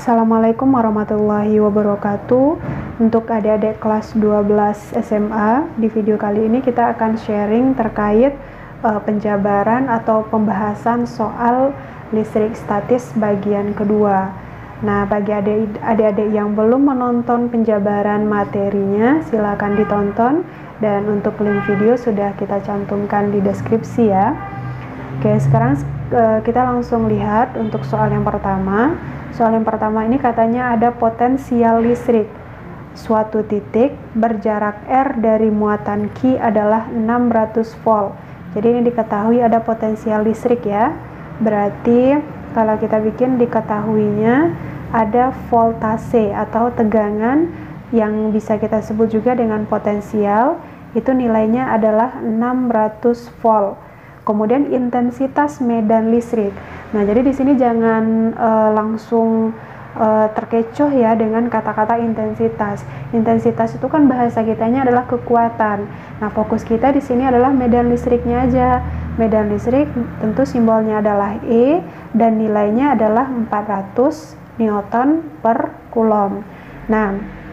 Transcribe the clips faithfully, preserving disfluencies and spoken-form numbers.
Assalamualaikum warahmatullahi wabarakatuh. Untuk adik-adik kelas dua belas S M A, di video kali ini kita akan sharing terkait uh, penjabaran atau pembahasan soal listrik statis bagian kedua. Nah, bagi adik-adik yang belum menonton penjabaran materinya, silakan ditonton, dan untuk link video sudah kita cantumkan di deskripsi ya. Oke, sekarang uh, kita langsung lihat untuk soal yang pertama. Soal yang pertama ini katanya ada potensial listrik suatu titik berjarak R dari muatan Q adalah enam ratus volt. Jadi ini diketahui ada potensial listrik ya. Berarti kalau kita bikin diketahuinya ada voltase atau tegangan yang bisa kita sebut juga dengan potensial, itu nilainya adalah enam ratus volt. Kemudian intensitas medan listrik. Nah, jadi di sini jangan uh, langsung uh, terkecoh ya dengan kata-kata intensitas. Intensitas itu kan bahasa kitanya adalah kekuatan. Nah, fokus kita di sini adalah medan listriknya aja. Medan listrik tentu simbolnya adalah E dan nilainya adalah empat ratus newton per coulomb. Nah,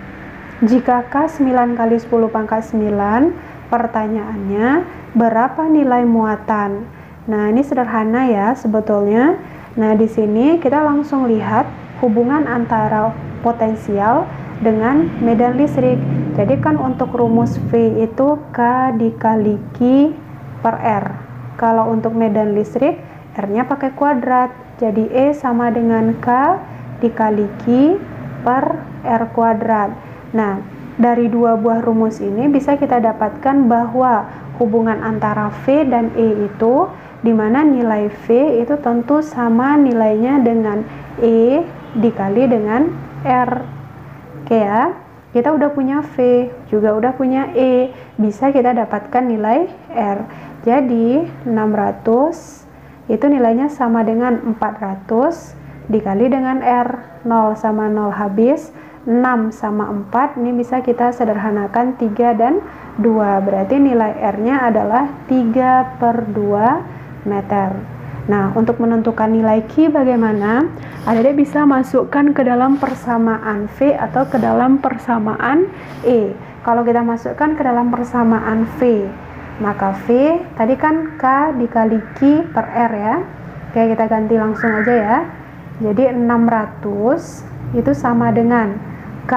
jika K sembilan kali sepuluh pangkat sembilan, pertanyaannya berapa nilai muatan? Nah, ini sederhana ya sebetulnya. Nah, di sini kita langsung lihat hubungan antara potensial dengan medan listrik. Jadi kan untuk rumus V itu K dikali Q per R. Kalau untuk medan listrik, R-nya pakai kuadrat. Jadi E sama dengan K dikali Q per R kuadrat. Nah, dari dua buah rumus ini bisa kita dapatkan bahwa hubungan antara V dan E itu, di mana nilai V itu tentu sama nilainya dengan E dikali dengan R. Oke ya, kita udah punya V, juga udah punya E, bisa kita dapatkan nilai R. Jadi enam ratus itu nilainya sama dengan empat ratus dikali dengan R. Nol sama nol habis, enam sama empat, ini bisa kita sederhanakan tiga dan dua, berarti nilai R-nya adalah tiga per dua meter. Nah, untuk menentukan nilai Q bagaimana? Adik-adik bisa masukkan ke dalam persamaan V atau ke dalam persamaan E. Kalau kita masukkan ke dalam persamaan V, maka V tadi kan K dikali Q per R ya. Oke, kita ganti langsung aja ya. Jadi enam ratus itu sama dengan K.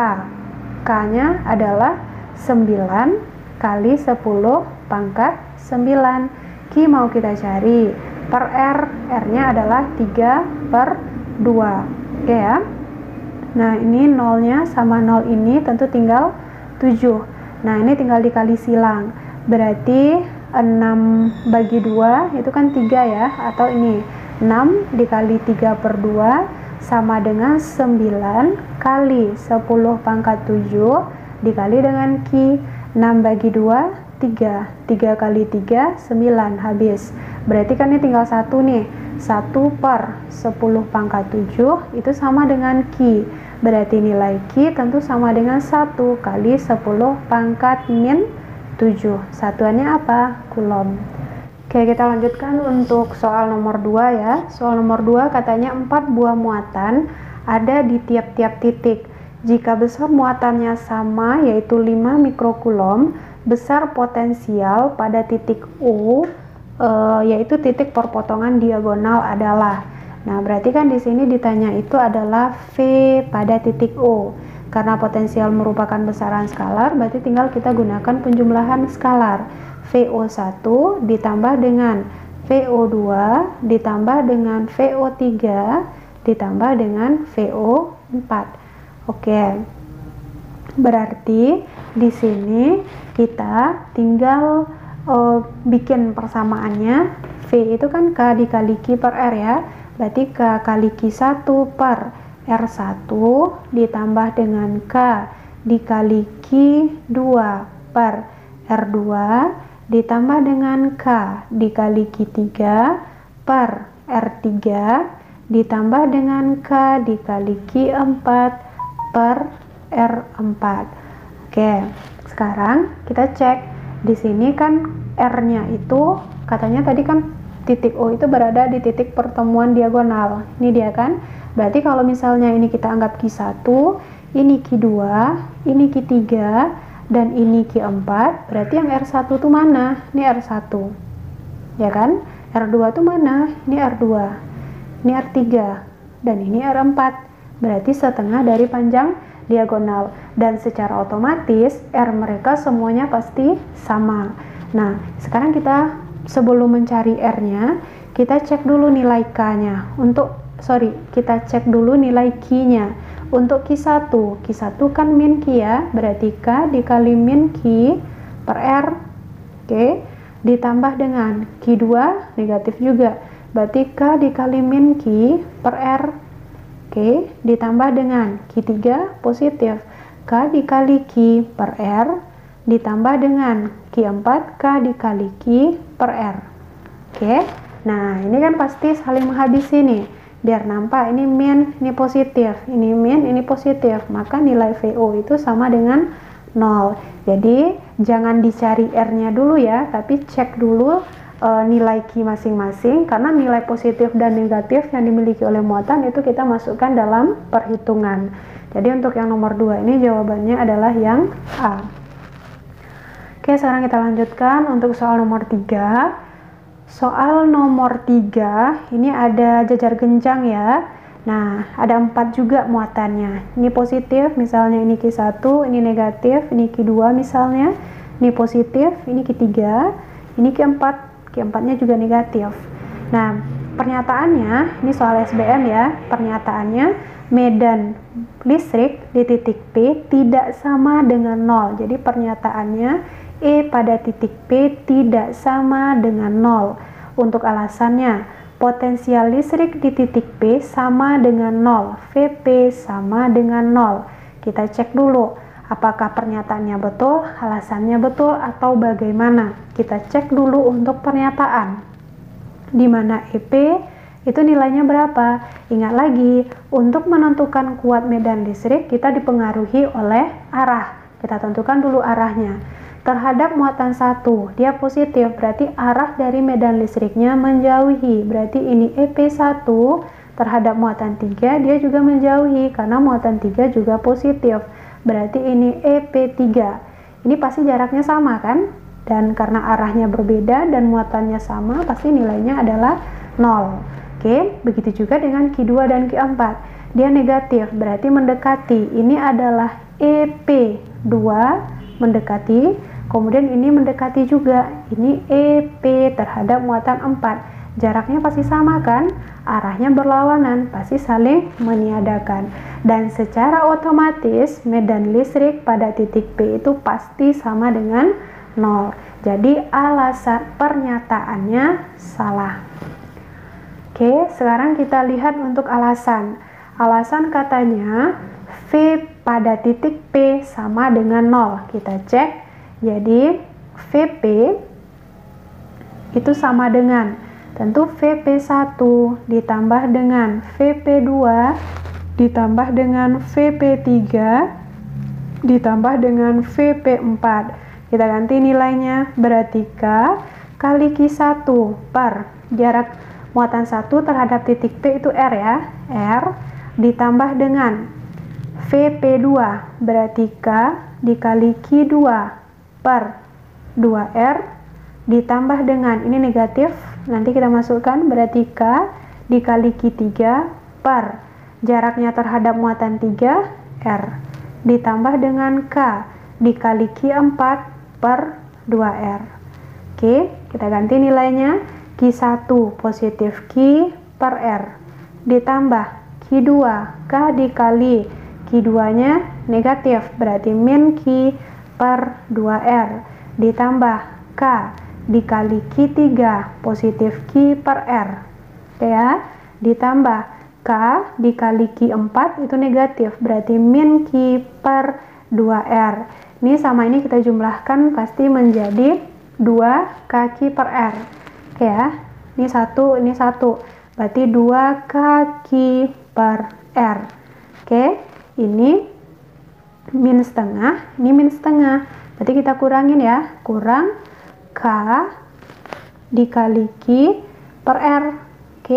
K-nya adalah sembilan kali sepuluh pangkat sembilan. Q mau kita cari per R, R-nya adalah tiga per dua. Oke ya. Nah, ini nolnya sama nol ini tentu tinggal tujuh. Nah, ini tinggal dikali silang. Berarti enam bagi dua itu kan tiga ya, atau ini enam dikali tiga per dua sama dengan sembilan kali sepuluh pangkat tujuh dikali dengan Q. Enam bagi dua, tiga. tiga kali tiga, sembilan habis. Berarti kan ini tinggal satu nih. satu per sepuluh pangkat tujuh itu sama dengan Q. Berarti nilai Q tentu sama dengan satu kali sepuluh pangkat min tujuh. Satuannya apa? Coulomb. Oke, kita lanjutkan untuk soal nomor dua ya. Soal nomor dua katanya empat buah muatan ada di tiap-tiap titik. Jika besar muatannya sama, yaitu lima mikrocoulomb, besar potensial pada titik O, e, yaitu titik perpotongan diagonal adalah. Nah, berarti kan di sini ditanya itu adalah V pada titik O. Karena potensial merupakan besaran skalar, berarti tinggal kita gunakan penjumlahan skalar. V O satu ditambah dengan V O dua ditambah dengan V O tiga ditambah dengan V O empat. Oke, berarti di sini kita tinggal uh, bikin persamaannya. V itu kan K dikali Q per R ya, berarti K kali Q satu per R satu ditambah dengan K dikali Q dua per R dua ditambah dengan K dikali Q tiga per R tiga ditambah dengan K dikali Q empat per R empat. Oke, sekarang kita cek. Di sini kan R-nya itu katanya tadi kan titik O itu berada di titik pertemuan diagonal. Ini dia kan. Berarti kalau misalnya ini kita anggap Q satu, ini Q dua, ini Q tiga, dan ini Q empat, berarti yang R satu itu mana? Ini R satu. Ya kan? R dua itu mana? Ini R dua. Ini R tiga. Dan ini R empat. Berarti setengah dari panjang diagonal. Dan secara otomatis R mereka semuanya pasti sama. Nah, sekarang kita sebelum mencari R-nya, kita cek dulu nilai K-nya. Untuk sorry, kita cek dulu nilai Q-nya. Untuk Q satu, Q satu kan min Q ya, berarti K dikali min Q per R. Oke, ditambah dengan Q dua negatif juga, berarti K dikali min Q per R. Oke, ditambah dengan Q tiga positif, K dikali Q per R, ditambah dengan Q empat, K dikali Q per R. Oke, nah ini kan pasti saling menghabisi nih, biar nampak ini min, ini positif, ini min, ini positif, maka nilai V O itu sama dengan nol. Jadi jangan dicari R-nya dulu ya, tapi cek dulu e, nilai Q masing-masing, karena nilai positif dan negatif yang dimiliki oleh muatan itu kita masukkan dalam perhitungan. Jadi untuk yang nomor dua ini jawabannya adalah yang A. Oke, sekarang kita lanjutkan untuk soal nomor tiga. Soal nomor tiga ini ada jajar genjang ya. Nah, ada empat juga muatannya. Ini positif, misalnya ini Q satu, ini negatif, ini Q dua misalnya. Ini positif, ini Q tiga, ini Q empat, Q empat-nya juga negatif. Nah, pernyataannya, ini soal S B M ya, pernyataannya medan listrik di titik P tidak sama dengan nol. Jadi pernyataannya E pada titik P tidak sama dengan nol. Untuk alasannya, potensial listrik di titik P sama dengan nol, V P sama dengan nol. Kita cek dulu, apakah pernyataannya betul, alasannya betul, atau bagaimana. Kita cek dulu untuk pernyataan, di mana E P itu nilainya berapa. Ingat lagi, untuk menentukan kuat medan listrik, kita dipengaruhi oleh arah. Kita tentukan dulu arahnya. Terhadap muatan satu, dia positif, berarti arah dari medan listriknya menjauhi. Berarti ini E P satu terhadap muatan tiga, dia juga menjauhi, karena muatan tiga juga positif. Berarti ini E P tiga. Ini pasti jaraknya sama kan? Dan karena arahnya berbeda dan muatannya sama, pasti nilainya adalah nol. Oke, begitu juga dengan Q dua dan Q empat. Dia negatif, berarti mendekati. Ini adalah E P dua mendekati. Kemudian ini mendekati juga, ini E P terhadap muatan empat. Jaraknya pasti sama kan? Arahnya berlawanan, pasti saling meniadakan. Dan secara otomatis medan listrik pada titik P itu pasti sama dengan nol. Jadi alasan pernyataannya salah. Oke, sekarang kita lihat untuk alasan. Alasan katanya V pada titik P sama dengan nol. Kita cek. Jadi V P itu sama dengan, tentu V P satu ditambah dengan V P dua ditambah dengan V P tiga ditambah dengan V P empat. Kita ganti nilainya, berarti K kali Q satu per jarak muatan satu terhadap titik P itu R ya, R ditambah dengan V P dua, berarti K dikali Q dua per dua R ditambah dengan, ini negatif, nanti kita masukkan, berarti K dikali Q tiga per jaraknya terhadap muatan tiga, R, ditambah dengan K dikali Q empat per dua R. Oke, kita ganti nilainya, Q satu positif Q per R, ditambah Q dua, K dikali Q dua nya negatif, berarti min Q per dua R, ditambah K dikali Q tiga positif Q per R. Oke ya, ditambah K dikali Q empat itu negatif, berarti min Q per dua R. Ini sama ini kita jumlahkan pasti menjadi dua K Q per R. Oke ya, ini satu, ini satu, berarti dua K Q per R. Oke, ini min setengah, ini min setengah, berarti kita kurangin ya, kurang K dikali Q per R. Oke,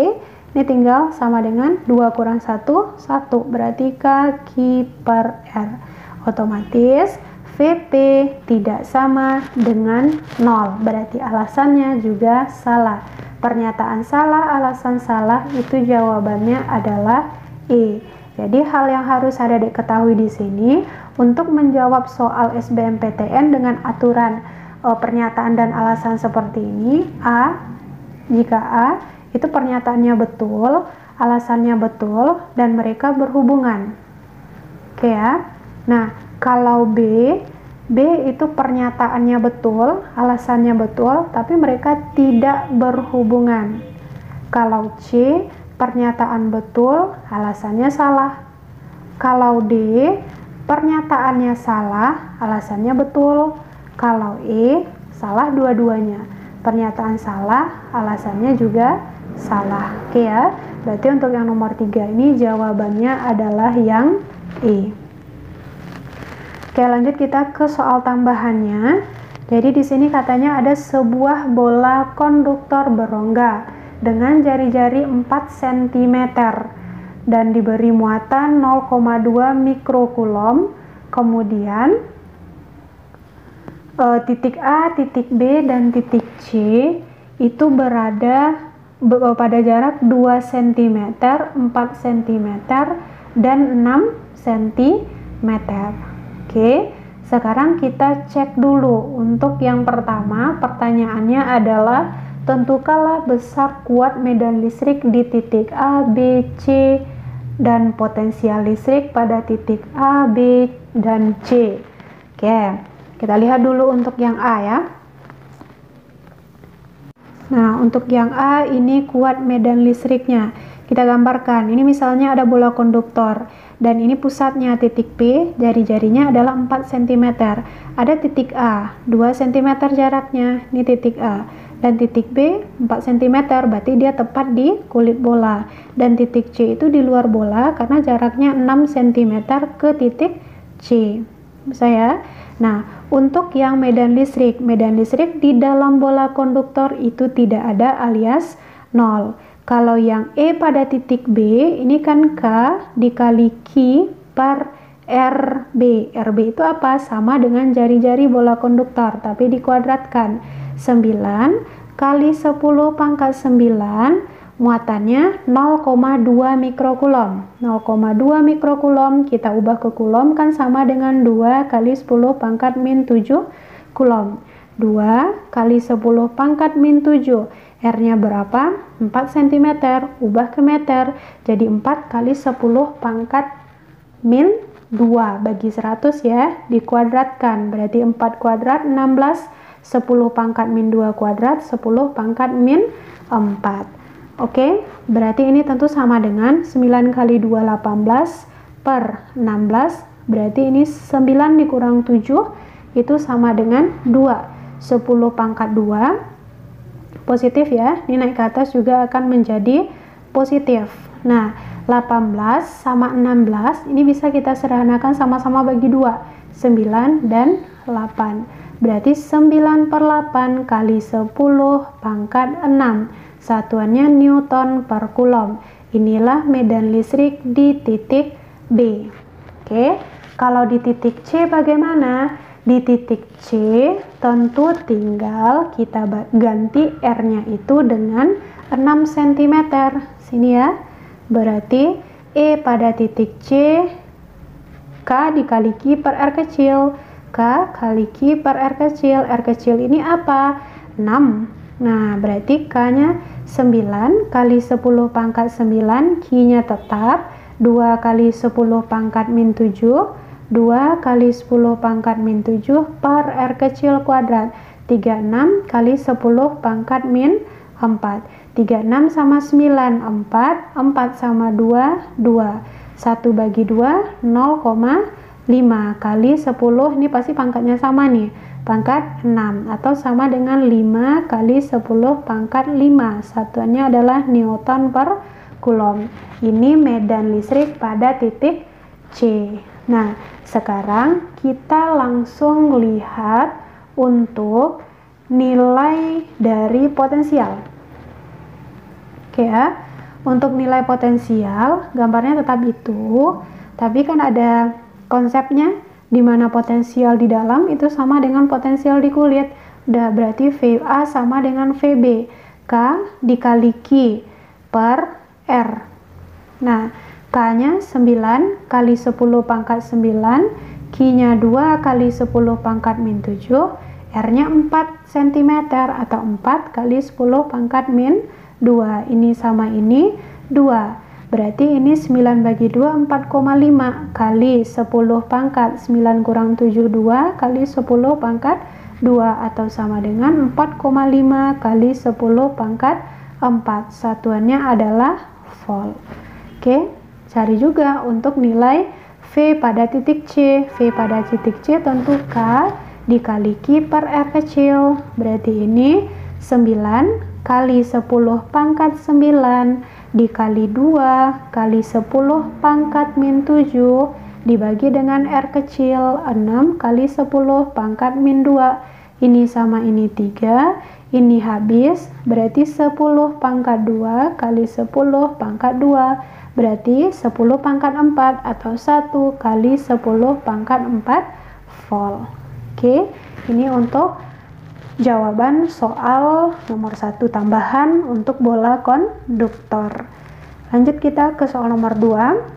Ini tinggal sama dengan dua kurang satu, satu. Berarti K Q per R. Otomatis V P tidak sama dengan nol. Berarti alasannya juga salah. Pernyataan salah, alasan salah, itu jawabannya adalah E. Jadi hal yang harus adik-adik ketahui di sini untuk menjawab soal S B M P T N dengan aturan e, pernyataan dan alasan seperti ini. A, jika A itu pernyataannya betul, alasannya betul, dan mereka berhubungan. Oke ya. Nah, kalau B, B itu pernyataannya betul, alasannya betul, tapi mereka tidak berhubungan. Kalau C, pernyataan betul, alasannya salah. Kalau D, pernyataannya salah, alasannya betul. Kalau E, salah dua-duanya. Pernyataan salah, alasannya juga salah. Oke ya. Berarti untuk yang nomor tiga ini jawabannya adalah yang E. Oke, lanjut kita ke soal tambahannya. Jadi di sini katanya ada sebuah bola konduktor berongga dengan jari-jari empat sentimeter dan diberi muatan nol koma dua mikrokulom. Kemudian e, titik A, titik B, dan titik C itu berada pada jarak dua sentimeter, empat sentimeter, dan enam sentimeter. Oke, sekarang kita cek dulu. Untuk yang pertama, pertanyaannya adalah tentukanlah besar kuat medan listrik di titik A, B, C, dan potensial listrik pada titik A, B, dan C. Oke, kita lihat dulu untuk yang A ya. Nah, untuk yang A ini kuat medan listriknya. Kita gambarkan, ini misalnya ada bola konduktor dan ini pusatnya titik P, jari-jarinya adalah empat sentimeter. Ada titik A, dua sentimeter jaraknya, ini titik A. Dan titik B, empat sentimeter, berarti dia tepat di kulit bola. Dan titik C itu di luar bola karena jaraknya enam sentimeter ke titik C. Bisa ya? Nah, untuk yang medan listrik, medan listrik di dalam bola konduktor itu tidak ada alias nol. Kalau yang E pada titik B, ini kan K dikali Q per R B. R B itu apa? Sama dengan jari-jari bola konduktor, tapi dikuadratkan. sembilan kali sepuluh pangkat sembilan, muatannya nol koma dua mikrokulom. nol koma dua mikrokulom, kita ubah ke kulom kan sama dengan dua kali sepuluh pangkat min tujuh kulom. dua kali sepuluh pangkat min tujuh. R-nya berapa? empat sentimeter, ubah ke meter, jadi empat kali sepuluh pangkat min dua bagi seratus ya, dikuadratkan, berarti empat kuadrat enam belas, sepuluh pangkat min dua kuadrat, sepuluh pangkat min empat. Oke, berarti ini tentu sama dengan sembilan kali dua, delapan belas, per enam belas, berarti ini sembilan dikurang tujuh, itu sama dengan dua, sepuluh pangkat dua, positif ya, ini naik ke atas juga akan menjadi positif. Nah, delapan belas sama enam belas ini bisa kita sederhanakan sama-sama bagi dua, sembilan dan delapan. Berarti sembilan per delapan kali sepuluh pangkat enam, satuannya Newton per kulom. Inilah medan listrik di titik B. Oke, kalau di titik C bagaimana? Di titik C tentu tinggal kita ganti R-nya itu dengan enam sentimeter. Sini ya. Berarti E pada titik C, K dikali Q per R kecil. K kali Q per R kecil. R kecil ini apa? enam. Nah, berarti K-nya sembilan kali sepuluh pangkat sembilan, Q-nya tetap dua kali sepuluh pangkat min tujuh, dua kali sepuluh pangkat min tujuh per R kecil kuadrat, tiga puluh enam kali sepuluh pangkat min empat, tiga puluh enam sama sembilan, empat, empat sama dua, dua, satu bagi dua, nol koma lima kali sepuluh, ini pasti pangkatnya sama nih, pangkat enam, atau sama dengan lima kali sepuluh pangkat lima, satuannya adalah Newton per kulom. Ini medan listrik pada titik C. Nah, sekarang kita langsung lihat untuk nilai dari potensial. Oke ya, Untuk nilai potensial, gambarnya tetap itu, tapi kan ada konsepnya, di mana potensial di dalam itu sama dengan potensial di kulit. Udah, berarti V A sama dengan V B. K dikali Q per R. Nah, K-nya sembilan kali sepuluh pangkat sembilan, Q-nya dua kali sepuluh pangkat min tujuh, R-nya empat sentimeter atau empat kali sepuluh pangkat min dua. Ini sama ini dua. Berarti ini sembilan bagi dua, empat koma lima kali sepuluh pangkat sembilan kurang tujuh, dua kali sepuluh pangkat dua atau sama dengan empat koma lima kali sepuluh pangkat empat. Satuannya adalah volt. Oke, cari juga untuk nilai V pada titik C. V pada titik C tentu K dikali Q per R kecil. Berarti ini sembilan kali sepuluh pangkat sembilan dikali dua kali sepuluh pangkat min tujuh dibagi dengan R kecil, enam kali sepuluh pangkat min dua. Ini sama ini tiga, ini habis, berarti sepuluh pangkat dua kali sepuluh pangkat dua, berarti sepuluh pangkat empat atau satu kali sepuluh pangkat empat volt. Oke, ini untuk jawaban soal nomor satu tambahan untuk bola konduktor. Lanjut kita ke soal nomor dua.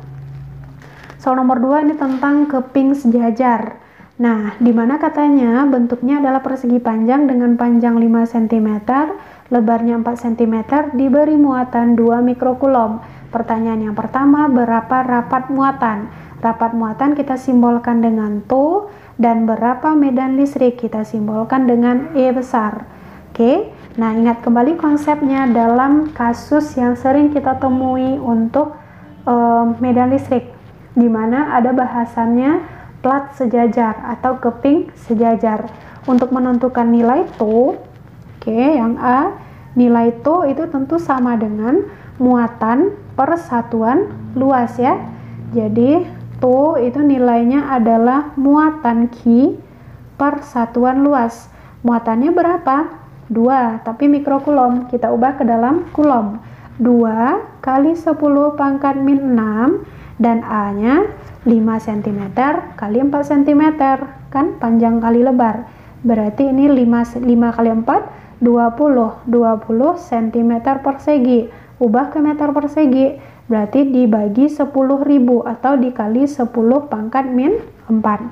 Soal nomor dua ini tentang keping sejajar. Nah, di mana katanya bentuknya adalah persegi panjang dengan panjang lima sentimeter, lebarnya empat sentimeter, diberi muatan dua mikrokulom. Pertanyaan yang pertama, berapa rapat muatan? Rapat muatan kita simbolkan dengan To, dan berapa medan listrik kita simbolkan dengan E besar. Oke, nah ingat kembali konsepnya dalam kasus yang sering kita temui untuk um, medan listrik, di mana ada bahasannya plat sejajar atau keping sejajar. Untuk menentukan nilai To, oke, yang A, nilai To itu tentu sama dengan muatan per satuan luas ya. Jadi To itu nilainya adalah muatan Q per satuan luas. Muatannya berapa? dua, tapi mikrokulom. Kita ubah ke dalam kulom. dua kali sepuluh pangkat min enam, dan A-nya lima sentimeter kali empat sentimeter. Kan panjang kali lebar. Berarti ini lima, lima kali empat, dua puluh. dua puluh sentimeter persegi. Ubah ke meter persegi. Berarti dibagi sepuluh ribu atau dikali sepuluh pangkat min empat.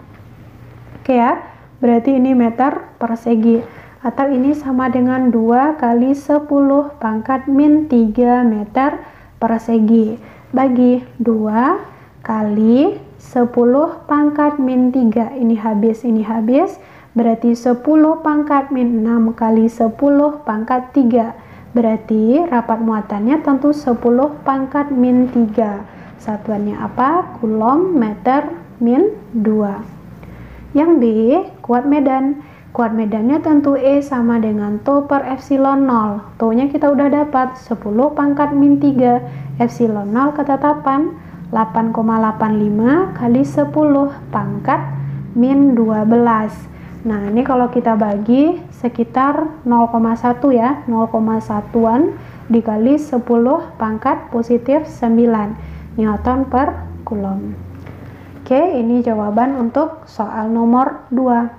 Oke ya, berarti ini meter persegi. Atau ini sama dengan dua kali sepuluh pangkat min tiga meter persegi. Bagi dua kali sepuluh pangkat min tiga. Ini habis, ini habis. Berarti sepuluh pangkat min enam kali sepuluh pangkat tiga. Berarti rapat muatannya tentu sepuluh pangkat min tiga. Satuannya apa? Kulom meter min dua. Yang B, kuat medan. Kuat medannya tentu E sama dengan To per epsilon nol. To-nya kita udah dapat sepuluh pangkat min tiga. Epsilon nol ketetapan delapan koma delapan lima kali sepuluh pangkat min dua belas. Nah, ini kalau kita bagi sekitar nol koma satu ya, nol koma satuan dikali sepuluh pangkat positif sembilan Newton per Coulomb. Oke, ini jawaban untuk soal nomor dua.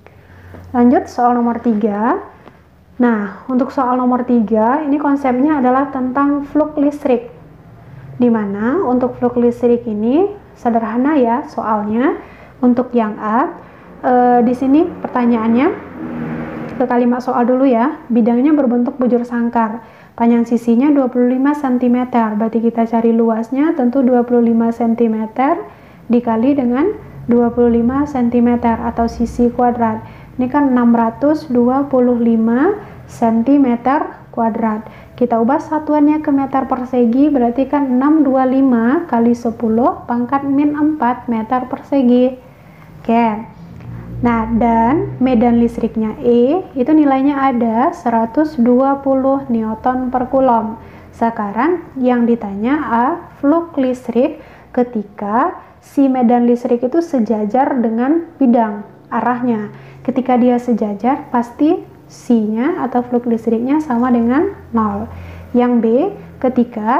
Lanjut soal nomor tiga. Nah, untuk soal nomor tiga, ini konsepnya adalah tentang flux listrik. Dimana untuk flux listrik ini sederhana ya soalnya. Untuk yang A, e, di sini pertanyaannya ke kalimat soal dulu ya. Bidangnya berbentuk bujur sangkar. Panjang sisinya dua puluh lima sentimeter. Berarti kita cari luasnya tentu dua puluh lima sentimeter dikali dengan dua puluh lima sentimeter atau sisi kuadrat. Ini kan enam ratus dua puluh lima sentimeter kuadrat. Kita ubah satuannya ke meter persegi, berarti kan enam ratus dua puluh lima kali sepuluh pangkat min empat meter persegi. Oke. Nah, dan medan listriknya E itu nilainya ada seratus dua puluh Newton per Coulomb. Sekarang yang ditanya A, flux listrik ketika si medan listrik itu sejajar dengan bidang arahnya. Ketika dia sejajar, pasti C-nya atau flux listriknya sama dengan nol. Yang B, ketika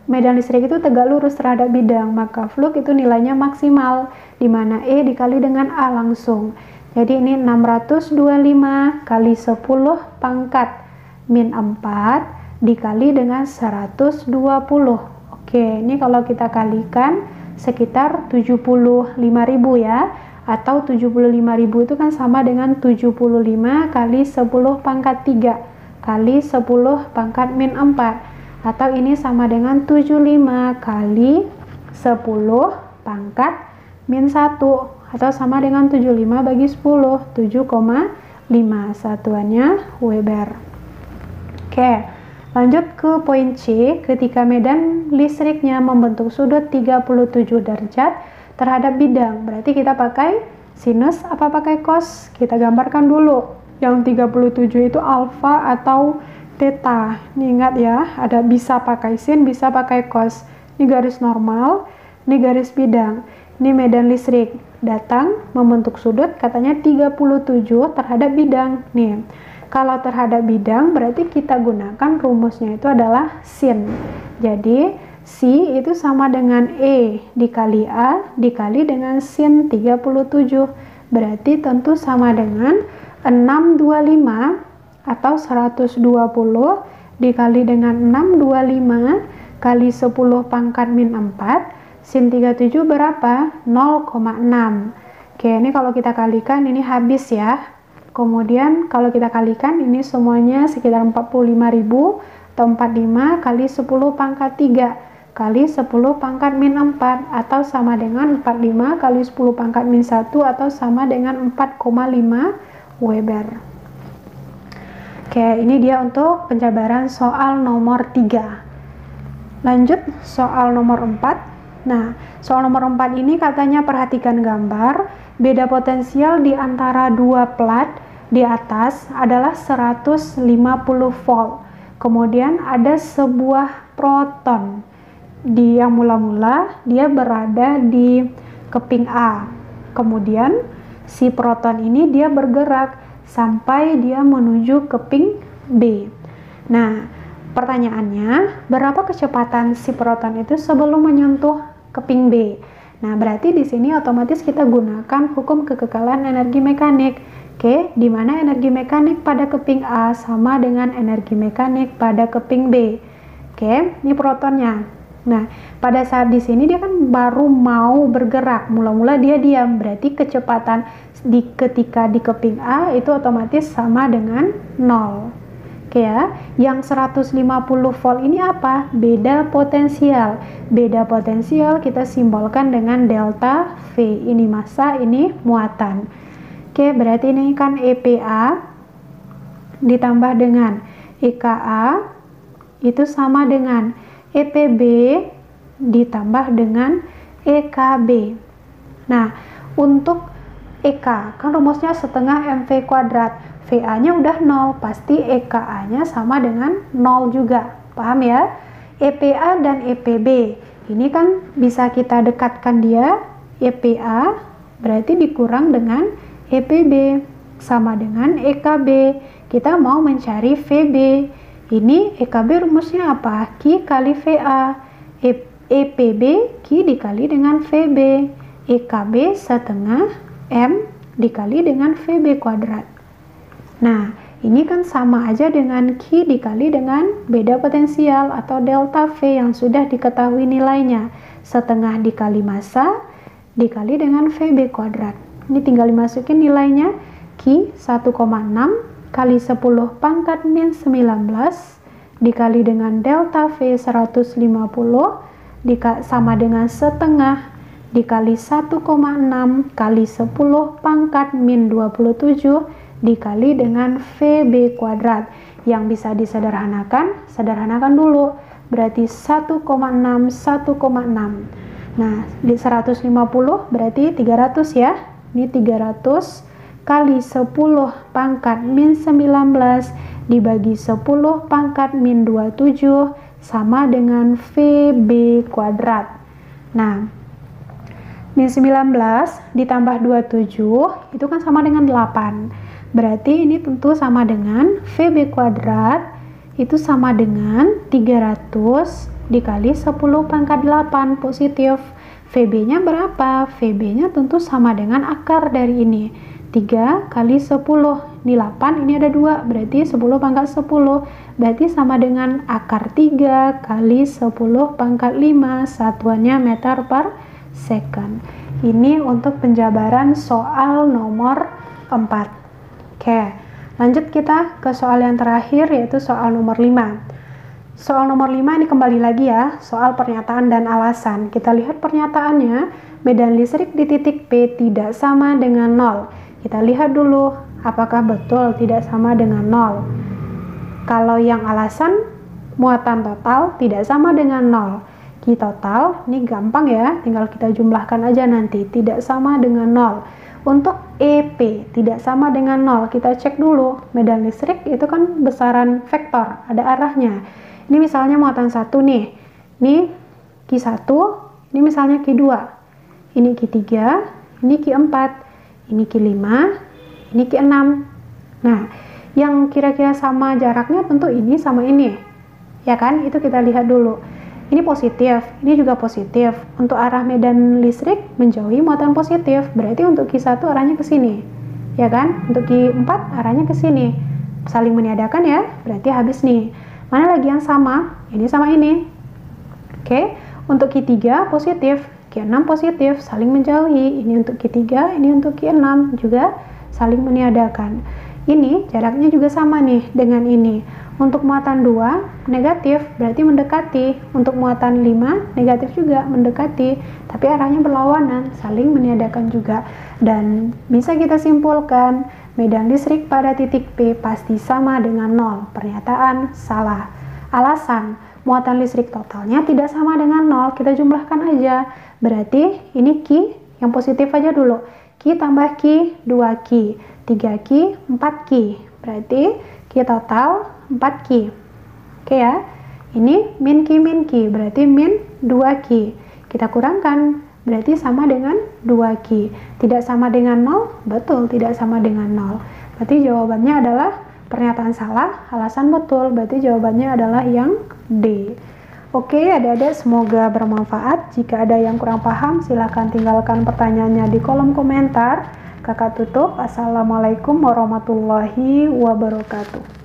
medan listrik itu tegak lurus terhadap bidang, maka flux itu nilainya maksimal, di mana E dikali dengan A langsung. Jadi ini enam ratus dua puluh lima kali sepuluh pangkat min empat dikali dengan seratus dua puluh. Oke, ini kalau kita kalikan sekitar tujuh puluh lima ribu ya, atau tujuh puluh lima ribu itu kan sama dengan tujuh puluh lima kali sepuluh pangkat tiga kali sepuluh pangkat min empat. Atau ini sama dengan tujuh puluh lima kali sepuluh pangkat min satu, atau sama dengan tujuh puluh lima bagi sepuluh, tujuh koma lima, satuannya Weber. Oke, lanjut ke poin C. Ketika medan listriknya membentuk sudut tiga puluh tujuh derajat terhadap bidang, berarti kita pakai sinus apa pakai cos? Kita gambarkan dulu. Yang tiga puluh tujuh itu alfa atau theta. Ini ingat ya, ada bisa pakai sin, bisa pakai cos. Ini garis normal, ini garis bidang. Ini medan listrik datang membentuk sudut katanya tiga puluh tujuh terhadap bidang. Nih, kalau terhadap bidang berarti kita gunakan rumusnya itu adalah sin. Jadi C itu sama dengan E dikali A dikali dengan sin tiga puluh tujuh. Berarti tentu sama dengan enam ratus dua puluh lima atau seratus dua puluh dikali dengan enam ratus dua puluh lima kali sepuluh pangkat min empat, sin tiga puluh tujuh berapa? nol koma enam. Oke, ini kalau kita kalikan ini habis ya. Kemudian kalau kita kalikan ini semuanya sekitar empat puluh lima ribu, atau empat puluh lima kali sepuluh pangkat tiga kali sepuluh pangkat min empat, atau sama dengan empat puluh lima kali sepuluh pangkat min satu, atau sama dengan empat koma lima Weber. Oke, ini dia untuk penjabaran soal nomor tiga. Lanjut soal nomor empat. Nah, soal nomor empat ini katanya perhatikan gambar, beda potensial di antara dua plat di atas adalah seratus lima puluh volt. Kemudian ada sebuah proton di yang mula-mula dia berada di keping A. Kemudian si proton ini dia bergerak sampai dia menuju keping B. Nah, pertanyaannya, berapa kecepatan si proton itu sebelum menyentuh keping B? Nah, berarti di sini otomatis kita gunakan hukum kekekalan energi mekanik. Oke, di mana energi mekanik pada keping A sama dengan energi mekanik pada keping B. Oke, ini protonnya. Nah, pada saat di sini dia kan baru mau bergerak, mula-mula dia diam, berarti kecepatan di ketika di keping A itu otomatis sama dengan nol. Oke ya, yang seratus lima puluh volt ini apa? Beda potensial. Beda potensial kita simbolkan dengan delta V. Ini massa, ini muatan. Oke, berarti ini kan E P A ditambah dengan E K A itu sama dengan E P B ditambah dengan E K B. Nah, untuk E K kan rumusnya setengah M V kuadrat, V A-nya udah nol, pasti E K A-nya sama dengan nol juga. Paham ya? E P A dan E P B ini kan bisa kita dekatkan dia, E P A berarti dikurang dengan E P B sama dengan E K B. Kita mau mencari V B. Ini E K B rumusnya apa? Q kali V A. E P B Q dikali dengan V B. E K B setengah M dikali dengan V B kuadrat. Nah, ini kan sama aja dengan Q dikali dengan beda potensial atau delta V yang sudah diketahui nilainya. Setengah dikali massa dikali dengan V B kuadrat. Ini tinggal dimasukin nilainya. Q satu koma enam kali sepuluh pangkat min sembilan belas dikali dengan delta V seratus lima puluh dika, sama dengan setengah dikali satu koma enam kali sepuluh pangkat min dua puluh tujuh dikali dengan V B kuadrat. Yang bisa disederhanakan, sederhanakan dulu. Berarti satu koma enam, satu koma enam. Nah, di seratus lima puluh berarti tiga ratus ya. Ini tiga ratus kali sepuluh pangkat min sembilan belas dibagi sepuluh pangkat min dua puluh tujuh sama dengan V B kuadrat. Nah, min sembilan belas ditambah dua puluh tujuh itu kan sama dengan delapan. Berarti ini tentu sama dengan V B kuadrat itu sama dengan tiga ratus dikali sepuluh pangkat delapan positif. V B-nya berapa? V B-nya tentu sama dengan akar dari ini. tiga kali sepuluh. Ini delapan, ini ada dua, berarti sepuluh pangkat sepuluh. Berarti sama dengan akar tiga kali sepuluh pangkat lima, satuannya meter per second. Ini untuk penjabaran soal nomor empat. Oke, lanjut kita ke soal yang terakhir, yaitu soal nomor lima. Soal nomor lima ini kembali lagi ya, soal pernyataan dan alasan. Kita lihat pernyataannya, medan listrik di titik P tidak sama dengan nol. Kita lihat dulu, apakah betul tidak sama dengan nol. Kalau yang alasan, muatan total tidak sama dengan nol. Q total, ini gampang ya, tinggal kita jumlahkan aja nanti, tidak sama dengan nol. Untuk E P tidak sama dengan nol, kita cek dulu, medan listrik itu kan besaran vektor, ada arahnya. Ini misalnya muatan satu nih, ini Q satu, ini misalnya Q dua, ini Q tiga, ini Q empat, ini Q lima, ini Q enam. Nah, yang kira-kira sama jaraknya tentu ini sama ini, ya kan? Itu kita lihat dulu. Ini positif, ini juga positif. Untuk arah medan listrik menjauhi muatan positif, berarti untuk Q satu arahnya ke sini, ya kan? Untuk Q empat arahnya ke sini. Saling meniadakan ya, berarti habis nih. Mana lagi yang sama? Ini sama ini. Oke, untuk Q tiga positif, Q enam positif, saling menjauhi. Ini untuk Q tiga, ini untuk Q enam, juga saling meniadakan. Ini jaraknya juga sama nih dengan ini. Untuk muatan dua, negatif, berarti mendekati. Untuk muatan lima, negatif juga, mendekati. Tapi arahnya berlawanan, saling meniadakan juga. Dan bisa kita simpulkan, medan listrik pada titik P pasti sama dengan nol. Pernyataan salah. Alasan, muatan listrik totalnya tidak sama dengan nol. Kita jumlahkan aja. Berarti ini Q yang positif aja dulu. Q tambah Q, dua Q. tiga Q, empat Q. Berarti Q total empat Q. Oke ya. Ini min Q min Q, berarti min dua Q. Kita kurangkan, berarti sama dengan dua Q. Tidak sama dengan nol? Betul, tidak sama dengan nol. Berarti jawabannya adalah pernyataan salah, alasan betul. Berarti jawabannya adalah yang D. Oke, adik-adik, semoga bermanfaat. Jika ada yang kurang paham, silahkan tinggalkan pertanyaannya di kolom komentar. Kakak tutup. Assalamualaikum warahmatullahi wabarakatuh.